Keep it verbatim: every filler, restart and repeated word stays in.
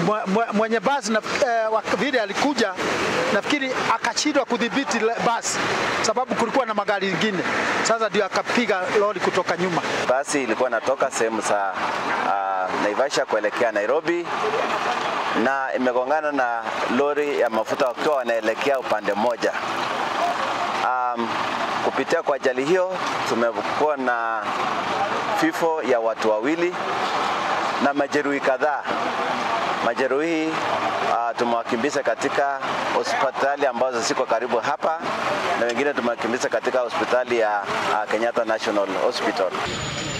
mwenye basi na eh, vile alikuja nafikiri akashindwa kudhibiti basi sababu kulikuwa na magari mengine. Sasa ndio akapiga lori kutoka nyuma. Basi ilikuwa natoka sehemu za uh, Naivasha kuelekea Nairobi na imegongana na lori ya mafuta wakiwa wanaelekea upande mmoja. Um, kupitia kwa ajali hiyo tumekuwa na vifo ya watu wawili na majeruhi kadhaa. Majeruhi uh, tumewakimbiza katika hospitali ambazo ziko karibu hapa na wengine tumewakimbiza katika hospitali ya uh, Kenyatta National Hospital.